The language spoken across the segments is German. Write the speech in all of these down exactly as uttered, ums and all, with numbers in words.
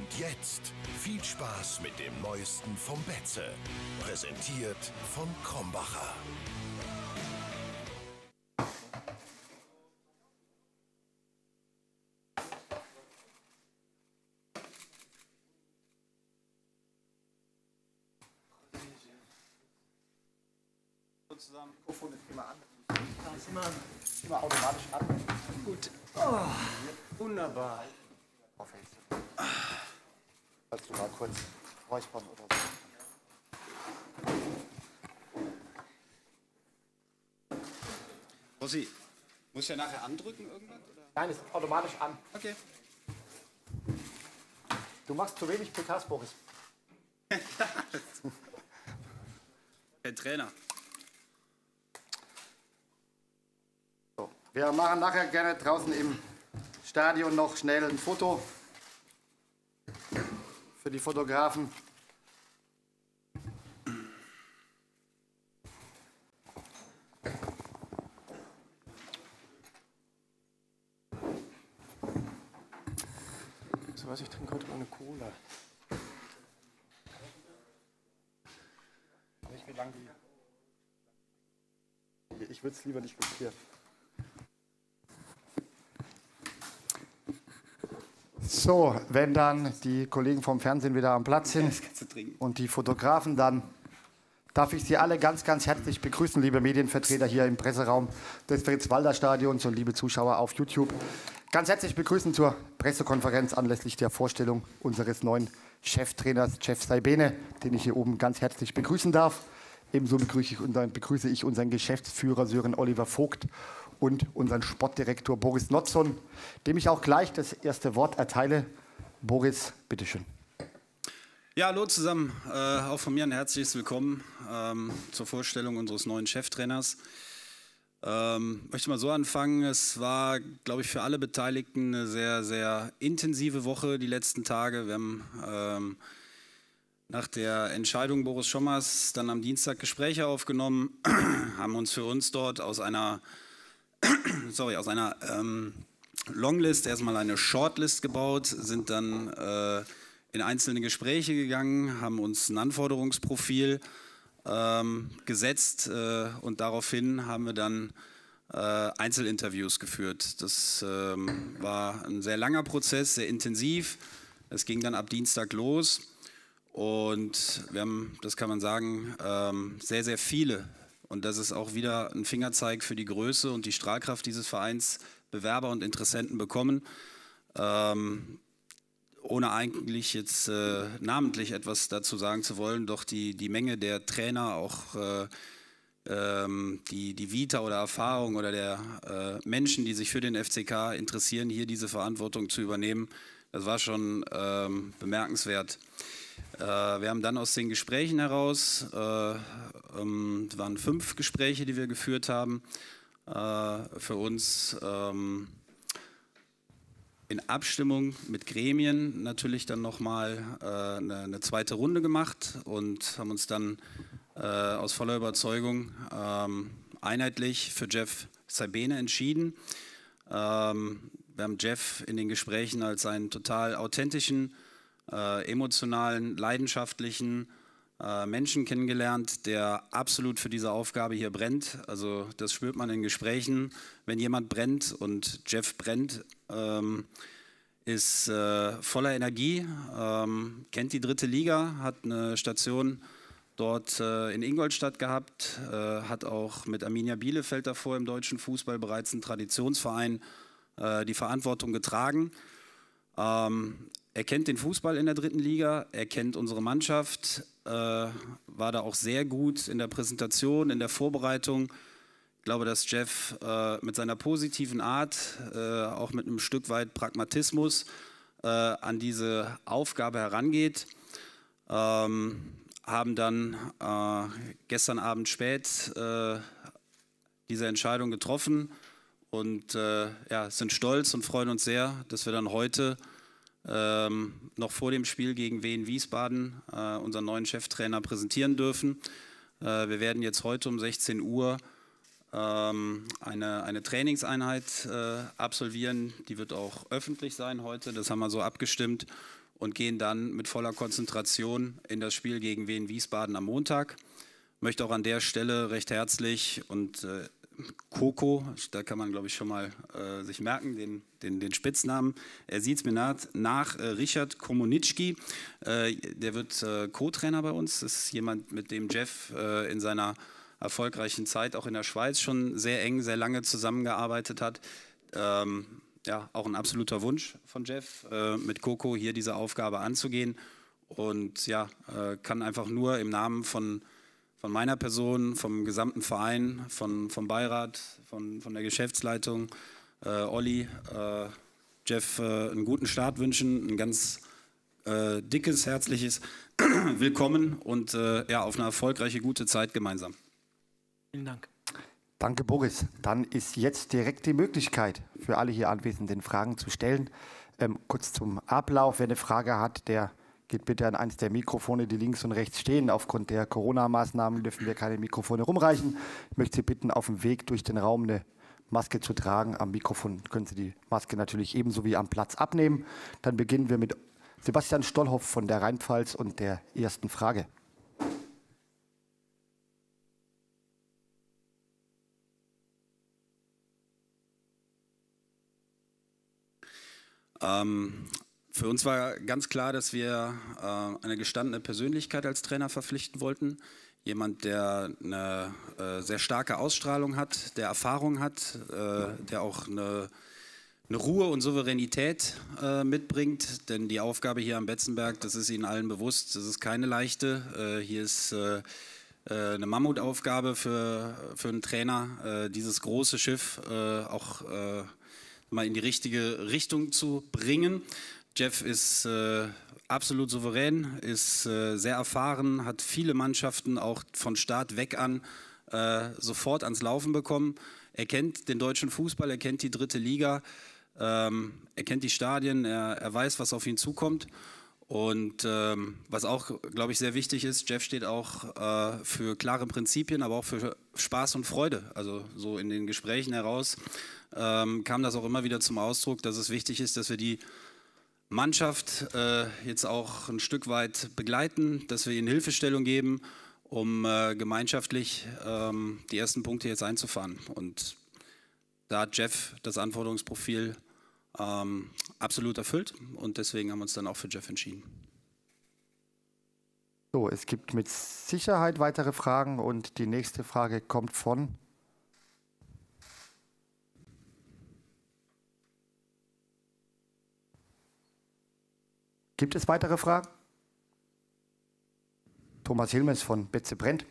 Und jetzt viel Spaß mit dem Neuesten vom Betze. Präsentiert von Krombacher. Zusammen. Mikrofon ist immer an. Das ist immer, immer automatisch an. Gut. Oh, wunderbar. Kannst du mal kurz räuspern oder so? Rossi, muss ja nachher andrücken irgendwas? Oder? Nein, es ist automatisch an. Okay. Du machst zu wenig P Ks, Boris. Der Trainer. So, wir machen nachher gerne draußen im Stadion noch schnell ein Foto für die Fotografen. So was, ich trinke heute ohne Cola. Nicht wie lang die. Ich würde es lieber nicht riskieren. So, wenn dann die Kollegen vom Fernsehen wieder am Platz sind und die Fotografen, dann darf ich Sie alle ganz, ganz herzlich begrüßen, liebe Medienvertreter hier im Presseraum des Fritz-Walter-Stadions und liebe Zuschauer auf YouTube. Ganz herzlich begrüßen zur Pressekonferenz anlässlich der Vorstellung unseres neuen Cheftrainers Jeff Saibene, den ich hier oben ganz herzlich begrüßen darf. Ebenso begrüße ich unseren, begrüße ich unseren Geschäftsführer Sören Oliver Vogt und unseren Sportdirektor Boris Notzon, dem ich auch gleich das erste Wort erteile. Boris, bitteschön. Ja, hallo zusammen. Äh, auch von mir ein herzliches Willkommen ähm, zur Vorstellung unseres neuen Cheftrainers. Ähm, möchte mal so anfangen. Es war, glaube ich, für alle Beteiligten eine sehr, sehr intensive Woche die letzten Tage. Wir haben ähm, nach der Entscheidung Boris Schommers dann am Dienstag Gespräche aufgenommen, haben uns für uns dort aus einer, sorry, aus einer ähm, Longlist erstmal eine Shortlist gebaut, sind dann äh, in einzelne Gespräche gegangen, haben uns ein Anforderungsprofil ähm, gesetzt äh, und daraufhin haben wir dann äh, Einzelinterviews geführt. Das ähm, war ein sehr langer Prozess, sehr intensiv. Es ging dann ab Dienstag los. Und wir haben, das kann man sagen, ähm, sehr, sehr viele, und das ist auch wieder ein Fingerzeig für die Größe und die Strahlkraft dieses Vereins, Bewerber und Interessenten bekommen, ähm, ohne eigentlich jetzt äh, namentlich etwas dazu sagen zu wollen, doch die, die Menge der Trainer, auch äh, ähm, die, die Vita oder Erfahrung oder der äh, Menschen, die sich für den F C K interessieren, hier diese Verantwortung zu übernehmen, das war schon ähm, bemerkenswert. Wir haben dann aus den Gesprächen heraus, äh, ähm, es waren fünf Gespräche, die wir geführt haben, äh, für uns ähm, in Abstimmung mit Gremien natürlich dann nochmal äh, eine, eine zweite Runde gemacht und haben uns dann äh, aus voller Überzeugung ähm, einheitlich für Jeff Saibene entschieden. Ähm, wir haben Jeff in den Gesprächen als einen total authentischen, Äh, emotionalen, leidenschaftlichen äh, Menschen kennengelernt, der absolut für diese Aufgabe hier brennt. Also das spürt man in Gesprächen, wenn jemand brennt, und Jeff brennt, ähm, ist äh, voller Energie, ähm, kennt die dritte Liga, hat eine Station dort äh, in Ingolstadt gehabt, äh, hat auch mit Arminia Bielefeld davor im deutschen Fußball bereits einen Traditionsverein äh, die Verantwortung getragen. Ähm, Er kennt den Fußball in der dritten Liga, er kennt unsere Mannschaft, äh, war da auch sehr gut in der Präsentation, in der Vorbereitung. Ich glaube, dass Jeff äh, mit seiner positiven Art, äh, auch mit einem Stück weit Pragmatismus äh, an diese Aufgabe herangeht. Ähm, haben dann äh, gestern Abend spät äh, diese Entscheidung getroffen und äh, ja, sind stolz und freuen uns sehr, dass wir dann heute Ähm, noch vor dem Spiel gegen Wien Wiesbaden äh, unseren neuen Cheftrainer präsentieren dürfen. Äh, wir werden jetzt heute um sechzehn Uhr ähm, eine, eine Trainingseinheit äh, absolvieren. Die wird auch öffentlich sein heute, das haben wir so abgestimmt. und gehen dann mit voller Konzentration in das Spiel gegen Wien Wiesbaden am Montag. Ich möchte auch an der Stelle recht herzlich und äh, Coco, da kann man glaube ich schon mal äh, sich merken, den, den, den Spitznamen, er sieht es mir nach, nach äh, Richard Komunitschki, äh, der wird äh, Co-Trainer bei uns, das ist jemand, mit dem Jeff äh, in seiner erfolgreichen Zeit auch in der Schweiz schon sehr eng, sehr lange zusammengearbeitet hat. Ähm, ja, auch ein absoluter Wunsch von Jeff, äh, mit Coco hier diese Aufgabe anzugehen und ja, äh, kann einfach nur im Namen von Von meiner Person, vom gesamten Verein, von, vom Beirat, von, von der Geschäftsleitung, äh, Olli, äh, Jeff äh, einen guten Start wünschen, ein ganz äh, dickes, herzliches Willkommen und äh, ja, auf eine erfolgreiche, gute Zeit gemeinsam. Vielen Dank. Danke, Boris. Dann ist jetzt direkt die Möglichkeit für alle hier Anwesenden, Fragen zu stellen. Ähm, kurz zum Ablauf, wer eine Frage hat, der geht bitte an eines der Mikrofone, die links und rechts stehen. Aufgrund der Corona-Maßnahmen dürfen wir keine Mikrofone rumreichen. Ich möchte Sie bitten, auf dem Weg durch den Raum eine Maske zu tragen. Am Mikrofon können Sie die Maske natürlich ebenso wie am Platz abnehmen. Dann beginnen wir mit Sebastian Stollhoff von der Rheinpfalz und der ersten Frage. Ähm, für uns war ganz klar, dass wir äh, eine gestandene Persönlichkeit als Trainer verpflichten wollten. Jemand, der eine äh, sehr starke Ausstrahlung hat, der Erfahrung hat, äh, der auch eine, eine Ruhe und Souveränität äh, mitbringt. Denn die Aufgabe hier am Betzenberg, das ist Ihnen allen bewusst, das ist keine leichte. Äh, hier ist äh, äh, eine Mammutaufgabe für, für einen Trainer, äh, dieses große Schiff äh, auch äh, mal in die richtige Richtung zu bringen. Jeff ist äh, absolut souverän, ist äh, sehr erfahren, hat viele Mannschaften auch von Start weg an äh, sofort ans Laufen bekommen. Er kennt den deutschen Fußball, er kennt die dritte Liga, ähm, er kennt die Stadien, er, er weiß, was auf ihn zukommt. Und ähm, was auch, glaube ich, sehr wichtig ist, Jeff steht auch äh, für klare Prinzipien, aber auch für Spaß und Freude. Also so in den Gesprächen heraus ähm, kam das auch immer wieder zum Ausdruck, dass es wichtig ist, dass wir die Mannschaft äh, jetzt auch ein Stück weit begleiten, dass wir ihnen Hilfestellung geben, um äh, gemeinschaftlich ähm, die ersten Punkte jetzt einzufahren. Und da hat Jeff das Anforderungsprofil ähm, absolut erfüllt und deswegen haben wir uns dann auch für Jeff entschieden. So, es gibt mit Sicherheit weitere Fragen und die nächste Frage kommt von Gibt es weitere Fragen? Thomas Hilmes von Betze brennt.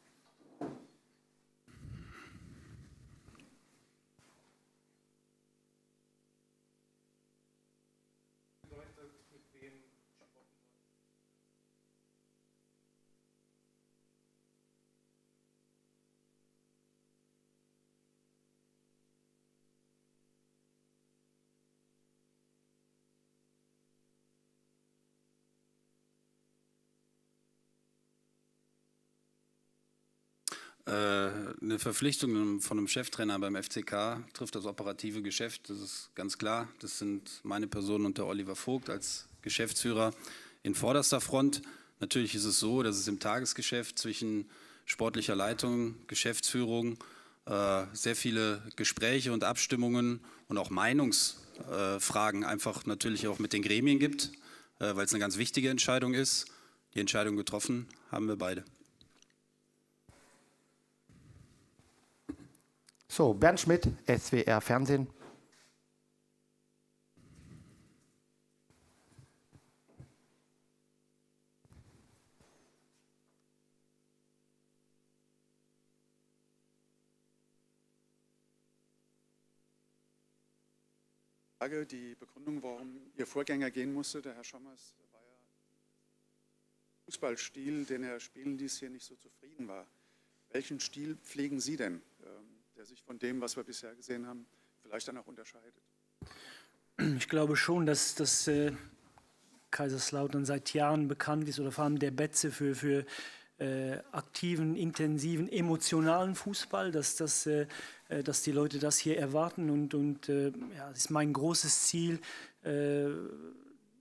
Eine Verpflichtung von einem Cheftrainer beim F C K trifft das operative Geschäft, das ist ganz klar. Das sind meine Person und der Oliver Vogt als Geschäftsführer in vorderster Front. Natürlich ist es so, dass es im Tagesgeschäft zwischen sportlicher Leitung, Geschäftsführung äh, sehr viele Gespräche und Abstimmungen und auch Meinungsfragen äh, einfach natürlich auch mit den Gremien gibt, äh, weil es eine ganz wichtige Entscheidung ist. Die Entscheidung getroffen haben wir beide. So, Bernd Schmidt, S W R Fernsehen. Die Begründung, warum Ihr Vorgänger gehen musste, der Herr Schommers, war ja Fußballstil, den er spielen ließ, hier nicht so zufrieden war. Welchen Stil pflegen Sie denn, der sich von dem, was wir bisher gesehen haben, vielleicht dann auch unterscheidet? Ich glaube schon, dass, dass äh, Kaiserslautern seit Jahren bekannt ist, oder vor allem der Betze für, für äh, aktiven, intensiven, emotionalen Fußball, dass, dass, äh, dass die Leute das hier erwarten. Und, und äh, ja, das ist mein großes Ziel, äh,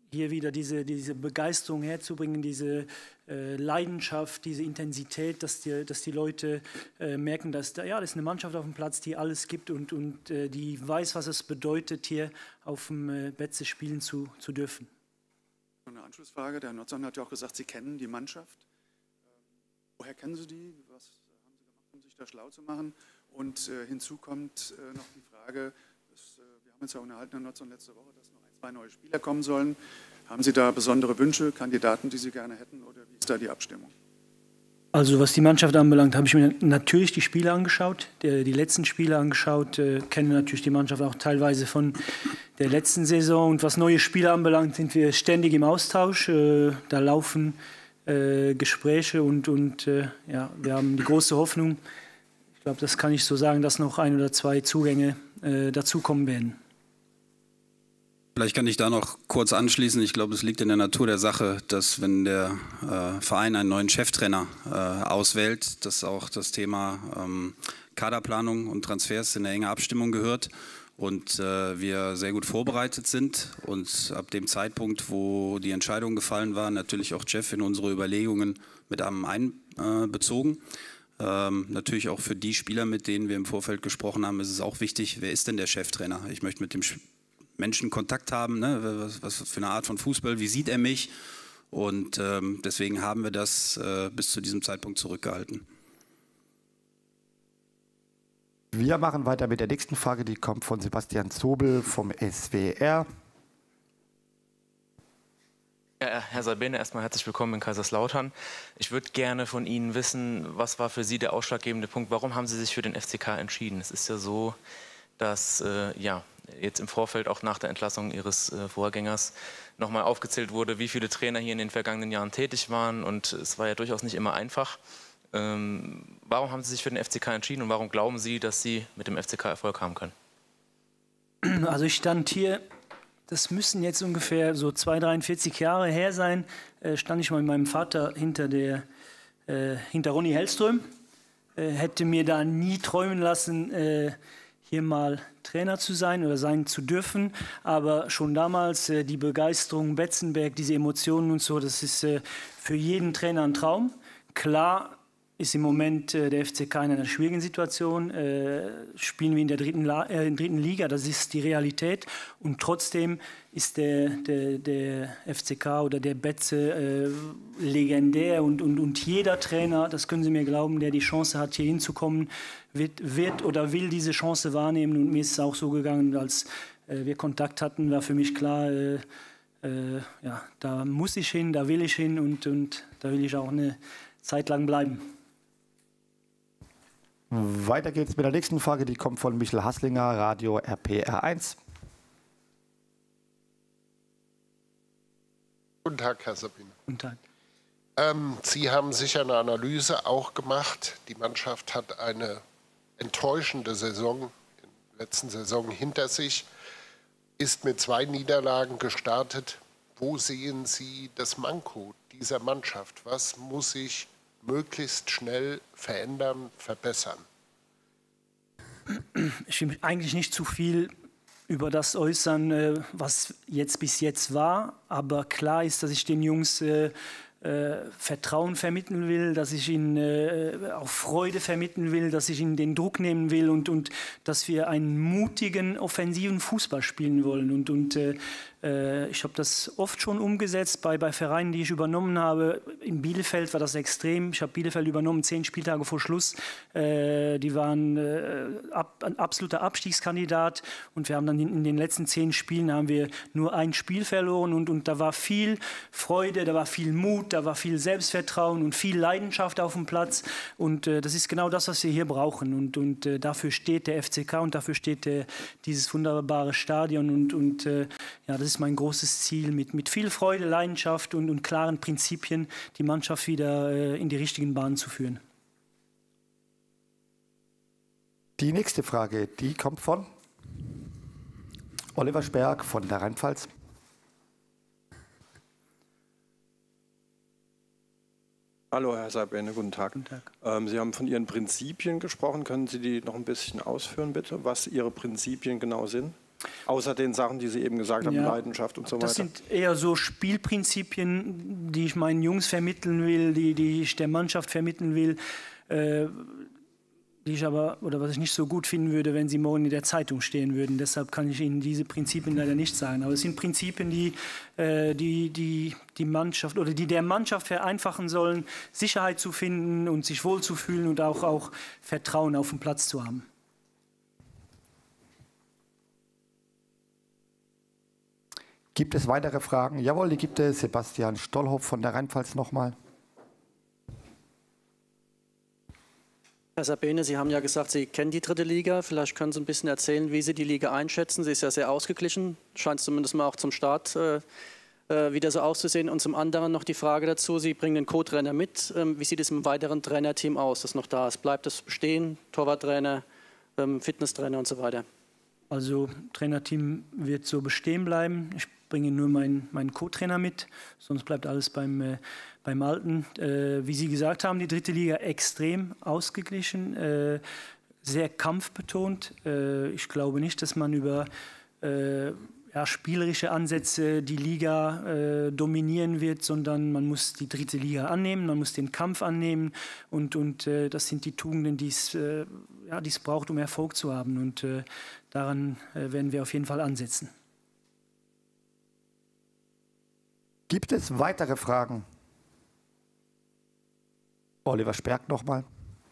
hier wieder diese, diese Begeisterung herzubringen, diese äh, Leidenschaft, diese Intensität, dass die, dass die Leute äh, merken, dass da, ja, das ist eine Mannschaft auf dem Platz, die alles gibt und, und äh, die weiß, was es bedeutet, hier auf dem äh, Betze spielen zu, zu dürfen. Eine Anschlussfrage. Der Herr Notzon hat ja auch gesagt, Sie kennen die Mannschaft. Ähm, woher kennen Sie die? Was haben Sie gemacht, um sich da schlau zu machen? Und äh, hinzu kommt äh, noch die Frage, dass, äh, wir haben uns ja unterhalten, Herr Notzon, letzte Woche, dass noch ein, zwei neue Spieler kommen sollen. Haben Sie da besondere Wünsche, Kandidaten, die Sie gerne hätten, oder wie ist da die Abstimmung? Also was die Mannschaft anbelangt, habe ich mir natürlich die Spiele angeschaut, die, die letzten Spiele angeschaut, äh, kenne natürlich die Mannschaft auch teilweise von der letzten Saison. Und was neue Spieler anbelangt, sind wir ständig im Austausch. Äh, da laufen äh, Gespräche und, und äh, ja, wir haben die große Hoffnung, ich glaube, das kann ich so sagen, dass noch ein oder zwei Zugänge äh, dazukommen werden. Vielleicht kann ich da noch kurz anschließen. Ich glaube, es liegt in der Natur der Sache, dass wenn der äh, Verein einen neuen Cheftrainer äh, auswählt, dass auch das Thema ähm, Kaderplanung und Transfers in eine enge Abstimmung gehört und äh, wir sehr gut vorbereitet sind und ab dem Zeitpunkt, wo die Entscheidung gefallen war, natürlich auch Jeff in unsere Überlegungen mit einbezogen. Ähm, natürlich auch für die Spieler, mit denen wir im Vorfeld gesprochen haben, ist es auch wichtig, wer ist denn der Cheftrainer? Ich möchte mit dem Menschen Kontakt haben, ne? was, was für eine Art von Fußball, wie sieht er mich? Und ähm, deswegen haben wir das äh, bis zu diesem Zeitpunkt zurückgehalten. Wir machen weiter mit der nächsten Frage, die kommt von Sebastian Zobel vom S W R. Ja, Herr Sabene, erstmal herzlich willkommen in Kaiserslautern. Ich würde gerne von Ihnen wissen, was war für Sie der ausschlaggebende Punkt? Warum haben Sie sich für den F C K entschieden? Es ist ja so, dass äh, ja, jetzt im Vorfeld auch nach der Entlassung Ihres äh, Vorgängers nochmal aufgezählt wurde, wie viele Trainer hier in den vergangenen Jahren tätig waren. Und es war ja durchaus nicht immer einfach. Ähm, warum haben Sie sich für den F C K entschieden und warum glauben Sie, dass Sie mit dem F C K Erfolg haben können? Also ich stand hier, das müssen jetzt ungefähr so zwei, dreiundvierzig Jahre her sein, äh, stand ich mal mit meinem Vater hinter, der, äh, hinter Ronny Hellström. Äh, hätte mir da nie träumen lassen, äh, hier mal Trainer zu sein oder sein zu dürfen. Aber schon damals äh, die Begeisterung, Betzenberg, diese Emotionen und so, das ist äh, für jeden Trainer ein Traum. Klar ist im Moment äh, der F C K in einer schwierigen Situation. Äh, spielen wir in der dritten, La äh, in der dritten Liga, das ist die Realität. Und trotzdem ist der, der, der F C K oder der Betze äh, legendär. Und, und, und jeder Trainer, das können Sie mir glauben, der die Chance hat, hier hinzukommen, wird, wird oder will diese Chance wahrnehmen. Und mir ist es auch so gegangen, als äh, wir Kontakt hatten, war für mich klar, äh, äh, ja, da muss ich hin, da will ich hin und, und da will ich auch eine Zeit lang bleiben. Weiter geht's mit der nächsten Frage, die kommt von Michel Hasslinger, Radio R P R eins. Guten Tag, Herr Sabine. Guten Tag. Ähm, Sie haben sicher eine Analyse auch gemacht. Die Mannschaft hat eine enttäuschende Saison, in der letzten Saison hinter sich, ist mit zwei Niederlagen gestartet. Wo sehen Sie das Manko dieser Mannschaft? Was muss sich möglichst schnell verändern, verbessern? Ich will eigentlich nicht zu viel über das äußern, was jetzt bis jetzt war. Aber klar ist, dass ich den Jungs äh, äh, Vertrauen vermitteln will, dass ich ihnen äh, auch Freude vermitteln will, dass ich ihnen den Druck nehmen will und, und dass wir einen mutigen, offensiven Fußball spielen wollen. Und, und äh, ich habe das oft schon umgesetzt bei, bei Vereinen, die ich übernommen habe. In Bielefeld war das extrem. Ich habe Bielefeld übernommen, zehn Spieltage vor Schluss. Äh, die waren äh, ab, ein absoluter Abstiegskandidat. Und wir haben dann in, in den letzten zehn Spielen haben wir nur ein Spiel verloren. Und, und da war viel Freude, da war viel Mut, da war viel Selbstvertrauen und viel Leidenschaft auf dem Platz. Und äh, das ist genau das, was wir hier brauchen. Und, und äh, dafür steht der F C K und dafür steht der, dieses wunderbare Stadion. Und, und äh, ja, das ist mein großes Ziel, mit, mit viel Freude, Leidenschaft und, und klaren Prinzipien die Mannschaft wieder äh, in die richtigen Bahnen zu führen. Die nächste Frage, die kommt von Oliver Sperg von der Rheinpfalz. Hallo Herr Sabene, guten Tag. Guten Tag. Ähm, Sie haben von Ihren Prinzipien gesprochen. Können Sie die noch ein bisschen ausführen, bitte, was Ihre Prinzipien genau sind? Außer den Sachen, die Sie eben gesagt haben, Ja, Leidenschaft und so weiter. Das sind eher so Spielprinzipien, die ich meinen Jungs vermitteln will, die, die ich der Mannschaft vermitteln will, äh, die ich aber, oder was ich nicht so gut finden würde, wenn sie morgen in der Zeitung stehen würden. Deshalb kann ich Ihnen diese Prinzipien leider nicht sagen. Aber es sind Prinzipien, die äh, die, die, die Mannschaft oder die der Mannschaft vereinfachen sollen, Sicherheit zu finden und sich wohlzufühlen und auch, auch Vertrauen auf dem Platz zu haben. Gibt es weitere Fragen? Jawohl, die gibt es. Sebastian Stollhoff von der Rheinpfalz nochmal. Herr Sabene, Sie haben ja gesagt, Sie kennen die dritte Liga. Vielleicht können Sie ein bisschen erzählen, wie Sie die Liga einschätzen. Sie ist ja sehr ausgeglichen, scheint zumindest mal auch zum Start äh, wieder so auszusehen. Und zum anderen noch die Frage dazu, Sie bringen den Co-Trainer mit. Ähm, wie sieht es im weiteren Trainerteam aus, das noch da ist? Bleibt es bestehen? Torwarttrainer, ähm, Fitnesstrainer und so weiter? Also Trainerteam wird so bestehen bleiben. Ich bringe nur meinen, meinen Co-Trainer mit, sonst bleibt alles beim, äh, beim Alten. Äh, wie Sie gesagt haben, die dritte Liga extrem ausgeglichen, äh, sehr kampfbetont. Äh, ich glaube nicht, dass man über äh, ja, spielerische Ansätze die Liga äh, dominieren wird, sondern man muss die dritte Liga annehmen, man muss den Kampf annehmen und, und äh, das sind die Tugenden, die es äh, ja, die es braucht, um Erfolg zu haben. Und äh, daran äh, werden wir auf jeden Fall ansetzen. Gibt es weitere Fragen? Oliver Sperg nochmal.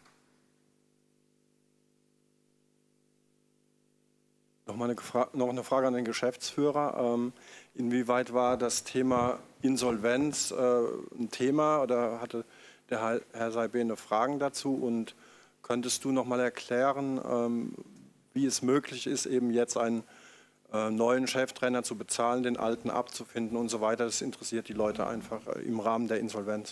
Noch, mal eine, noch eine Frage an den Geschäftsführer. Ähm, inwieweit war das Thema Insolvenz äh, ein Thema oder hatte der Herr Sabene Fragen dazu? Und könntest du noch mal erklären, ähm, wie es möglich ist, eben jetzt einen äh, neuen Cheftrainer zu bezahlen, den alten abzufinden und so weiter? Das interessiert die Leute einfach äh, im Rahmen der Insolvenz.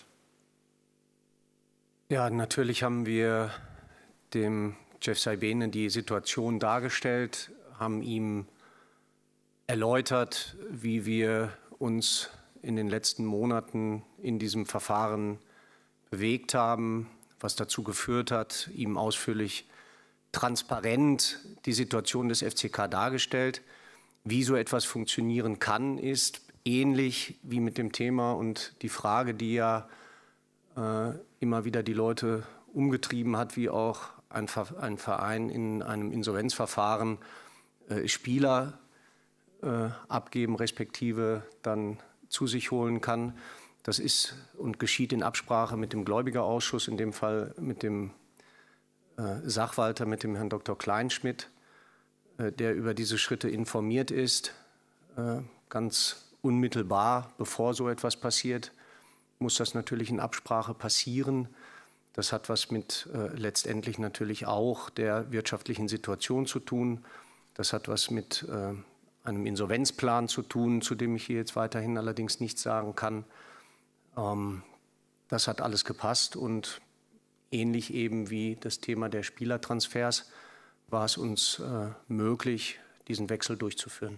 Ja, natürlich haben wir dem Jeff Sabene die Situation dargestellt, haben ihm erläutert, wie wir uns in den letzten Monaten in diesem Verfahren bewegt haben, was dazu geführt hat, ihm ausführlich transparent die Situation des F C K dargestellt. Wie so etwas funktionieren kann, ist ähnlich wie mit dem Thema und die Frage, die ja äh, immer wieder die Leute umgetrieben hat, wie auch ein, ein Verein in einem Insolvenzverfahren äh, Spieler äh, abgeben, respektive dann zu sich holen kann. Das ist und geschieht in Absprache mit dem Gläubigerausschuss, in dem Fall mit dem äh, Sachwalter, mit dem Herrn Doktor Kleinschmidt, äh, der über diese Schritte informiert ist. Äh, ganz unmittelbar, bevor so etwas passiert, muss das natürlich in Absprache passieren. Das hat was mit äh, letztendlich natürlich auch der wirtschaftlichen Situation zu tun. Das hat was mit äh, einem Insolvenzplan zu tun, zu dem ich hier jetzt weiterhin allerdings nichts sagen kann. Ähm, das hat alles gepasst und ähnlich eben wie das Thema der Spielertransfers war es uns äh, möglich, diesen Wechsel durchzuführen.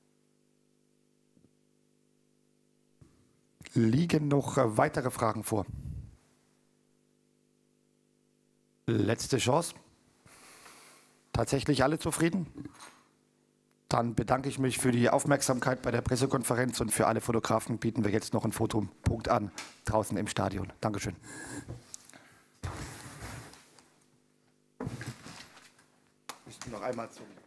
Liegen noch äh, weitere Fragen vor? Letzte Chance. Tatsächlich alle zufrieden? Dann bedanke ich mich für die Aufmerksamkeit bei der Pressekonferenz und für alle Fotografen bieten wir jetzt noch einen Fotopunkt an, draußen im Stadion. Dankeschön. Ich noch einmal zum